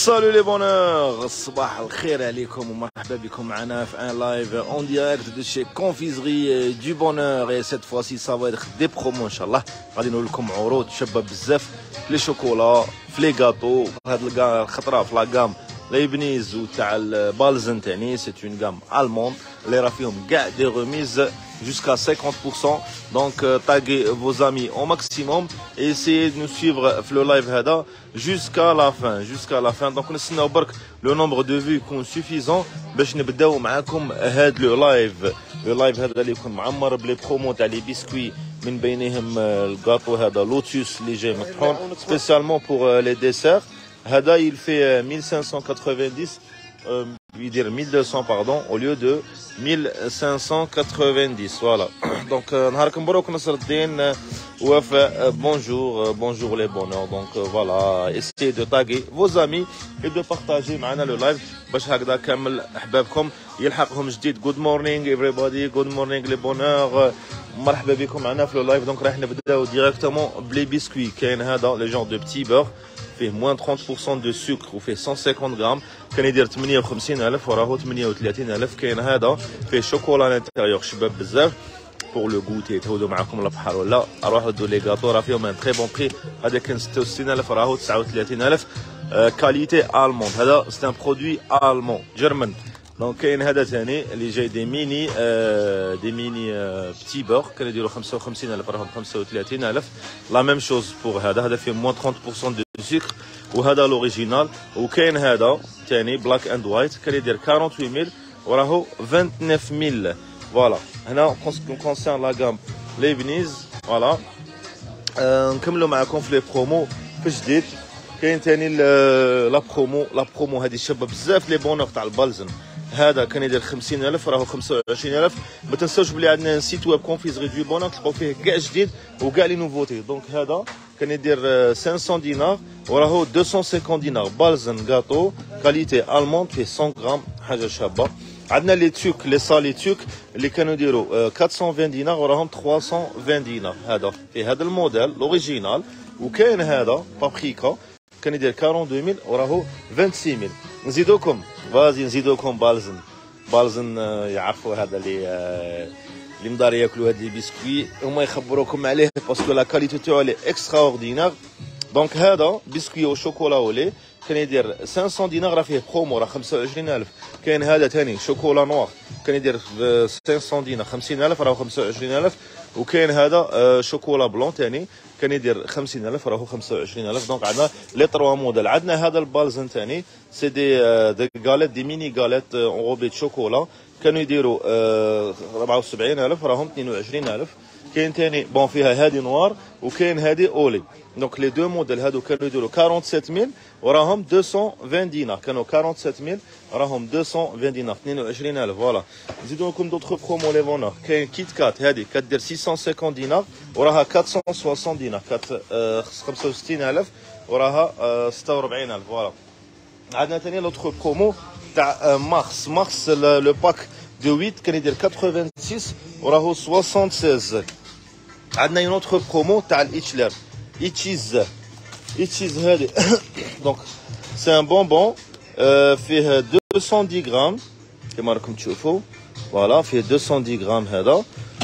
Salut les bonheurs, صباح الخير عليكم ومرحبا بكم معنا في un live en direct de chez Confiserie du Bonheur. Et cette fois-ci ça va être des promos ان شاء الله. غادي نقول لكم عروض شابه بزاف في لي شوكولا في لي غاتو. هاد الخطره في لا غام ليبنيز وتاع البالزن تاني سي اون غام الموند اللي راه فيهم كاع دي ريميز jusqu'à 50%. Donc taguez vos amis au maximum et essayez de nous suivre le live هذا jusqu'à la fin. Donc نستناو برك le nombre de vues يكون suffisant باش نبداو معاكم هاد لو لايف. لو لايف هذا اللي يكون معمر بلي برومو تاع لي بسكوي من بينهم الغاتو هذا لوتوس اللي جاي مطحون spécialement pour les desserts. هذا il fait 1590 dire 1200 pardon au lieu de 1590. Voilà. Donc نهاركم مبروك نصر الدين وفاء. bonjour les bonheurs. Donc voilà, essayez de taguer vos amis et de partager معنا le live باش هكذا كامل احبابكم يلحقهم جديد. Good morning everybody, good morning les bonheurs. مرحبا بكم معنا في le live. Donc راح نبداو directement بلي بسكوي. كاين هذا les genres de petits beurre fait moins 30% de sucre ou fait 150 grammes. كان يدير 58,000 وراهو 38,000. كاين هذا فيه شوكولا انتيريور شباب بزاف pour le goûter. تهودوا معكم البحر ولا اروحوا دو لي غاتو راه فيهم ان تري بون بري. هذا كان 66,000 راهو 39,000. كاليتي الموند. هذا سي ان برودوي المون جيرمان. دونك كاين هذا ثاني اللي جاي دي ميني بتي بور كانوا يديروا 55,000 راهم 35,000. لا ميم شوز بور هذا فيه موان 30% دو سكر وهذا لوريجينال. وكاين هذا ثاني بلاك اند وايت كان يدير 48,000 وراهو 29,000. فوالا هنا كونسيرن لا غام ليبنيز. فوالا نكملوا معكم في لي برومو في جديد. كاين ثاني لا برومو هذه شابه بزاف لي بونور تاع البالزن. هذا كان يدير 50,000 راهو 25,000. ما تنساوش بلي عندنا سيت ويب كونفيزري دو بونور تلقاو فيه كاع جديد وكاع لي نوفوتي. دونك هذا كان يدير 500 دينار وراهو 250 دينار. بالزن غاتو كاليتي الموند فيه 100 غرام حاجه شابه. عندنا لي تيوك لي صالي تيوك اللي كانوا يديروا 420 دينار وراهم 320 دينار. هذا في هذا الموديل الاوريجينال. وكاين هذا بابريكا كان يدير 42,000 وراهو 26,000. نزيدوكم بالزن يعرفوا هذا اللي مدار ياكلوا هاد لي بسكوي هما يخبروكم عليه باسكو لا كاليتي تاعو لي اكسترا اوردينير. دونك هذا بسكوي او شوكولا ولي كان يدير 500 دينار راه فيه برومو راه 25,000. كاين هذا ثاني شوكولا نوار كان يدير 500 دينار 50,000 راه 25,000. وكاين هذا شوكولا بلون ثاني كان يدير 50,000 راهو 25,000. دونك عندنا لي 3 موديل. عندنا هذا البالزن ثاني سي دي غاليت دي ميني غاليت اونغوبي شوكولا كانوا يديروا 74,000 راهم 22,000. كاين ثاني بون فيها هذه نوار وكاين هذه اولي. دونك لي دو موديل هادو كانوا يديروا 47,000 وراهم 220 دينار. كانوا 47,000 راهم 220 دينار 22,000. فوالا نزيدو لكم دوطخ برومو لي بونور. كاين كيت كات هذه كدير 650 دينار وراها 460 دينار 65,000 وراها 46,000. فوالا عندنا ثاني لوطخ برومو تاع مارس لو باك دو 8 كان يدير 86 وراهو 76. عندنا اون اوتر برومو تاع الاتشلر ايتشيز هذه. دونك سي ان بونبون فيه 210 غرام كما راكم تشوفوا. فوالا فيه 210 غرام هذا.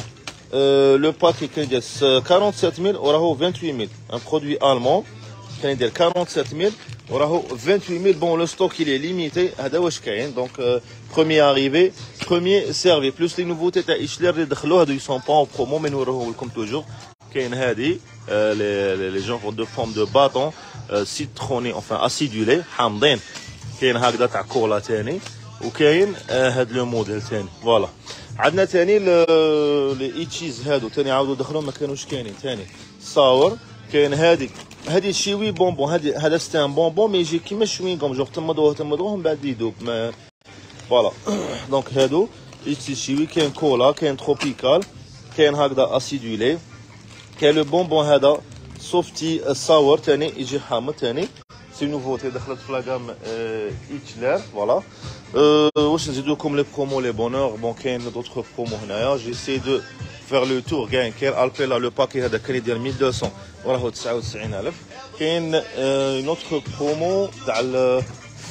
لو باك كان يدير 47,000 وراهو 28,000. ان برودوي المون كان يدير 47,000 وراهو 28,000. بون لو ستوك il est limité. هذا واش كاين. دونك بروميي اريفي بروميي سيرفي بلوس لي نوفوتي تاع ايشلر اللي دخلوا هادو يسون با اون برومو مي نوريهم لكم توجور. كاين هادي لي جونغ دو فورم دو باتون سيتروني انفان اسيدولي حامضين. كاين هكذا تاع كولا ثاني وكاين هاد لو موديل ثاني. فوالا عندنا ثاني لي ايتشيز هادو ثاني عاودوا دخلوا ما كانوش كاينين ثاني صاور. كاين هذه شيوي بونبون. هذا سي ان بونبون مي يجي كيما شوينغوم جوغ تمضوه من بعد يذوب. فوالا دونك هادو شيوي. كاين كولا كاين تروبيكال كاين هكذا اسيدولي. كاين لو بونبون هذا سوفتي ساور ثاني يجي حامض ثاني سي نوفوتي دخلت في لاغام ايتشلر. فوالا واش نزيدوكم لي برومو لي بونور. بون كاين دوطخ برومو هنايا جيسي دو فير لو تور. كاين البيلا لو باكي هذا كان يدير 1200 وراهو 99,000. كاين نوتخ برومو تاع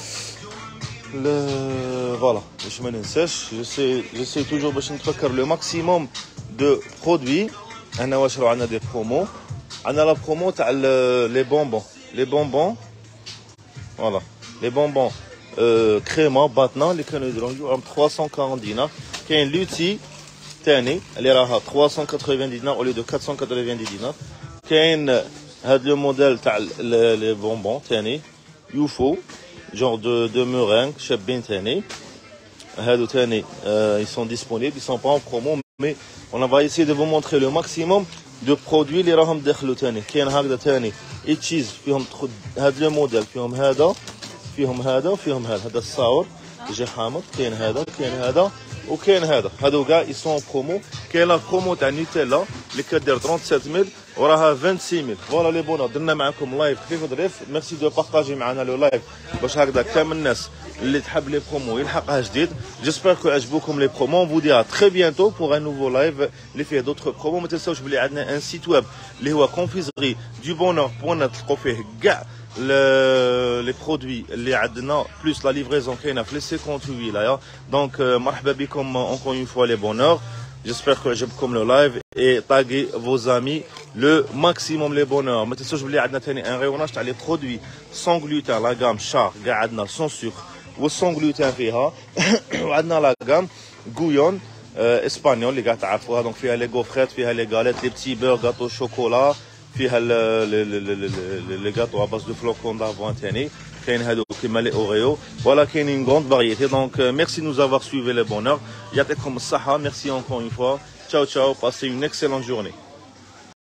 فوالا باش ما ننساش جيسي توجور باش نتفكر لو ماكسيموم دو برودوي. هنا واش راهو عندنا دي برومو، عندنا لا برومو تاع لي بونبون فوالا لي بونبون كريمه باتنا اللي كانوا يديروهم 340 دينار. كاين لوتي ثاني اللي راها 380 دينار او لي دو 490 دينار. كاين هاد لو موديل تاع لي بونبون ثاني يوفو genre de meringue شابين ثاني. هادو ثاني ils sont disponibles, ils sont pas en promo mais on va essayer de vous montrer le maximum de produits اللي راهم داخلو ثاني. كاين هكذا ثاني اتشيز فيهم هاد لو موديل فيهم هذا فيهم هذا وفيهم هذا الصاور يجي حامض. كاين هذا كاين هذا وكاين هذا هادو كاع ils sont en promo. كاين لا برومو تاع نيوتيلا اللي كدير 37000 وراها 26000. فوالا لي بونور درنا معكم لايف خفيف ظريف. ميرسي دو بارطاجي معنا لو لايف باش هكذا كامل الناس اللي تحب لي برومو يلحقها جديد. جيسبر كو عجبوكم لي برومو. فو دي تري بيانتو بور ان نوفو لايف اللي فيه دوطخ برومو. ما تنساوش بلي عندنا ان سيت ويب اللي هو كونفيزري دو بونور بوان تلقوا فيه كاع les produits اللي عندنا plus la livraison كاينه في لي 58 ولايه. دونك مرحبا بكم encore une fois les bonheurs. J'espère que عجبكم لو لايف et taguez vos amis le maximum les bonheurs. ما تنسوش بلي عندنا ثاني ان ريوناج تاع لي برودوي سون غلوتين لا غام شار كاع عندنا سون سكر والسون غلوتين فيها. وعندنا لا غام غويون اسبانيول اللي كاع تعرفوها. دونك فيها لي غوفريت فيها لي غاليت لي بتي بور غاتو شوكولا فيها لي غاتو ا باز دو فلوكون دافوان ثاني. كاين هادو كيما لي اوريو. فوالا كاينين غروند فاريتي. دونك ميرسي نوز افوار سويفي لي بونور. يعطيكم الصحه. ميرسي encore une fois. Ciao ciao, passez une excellente journée.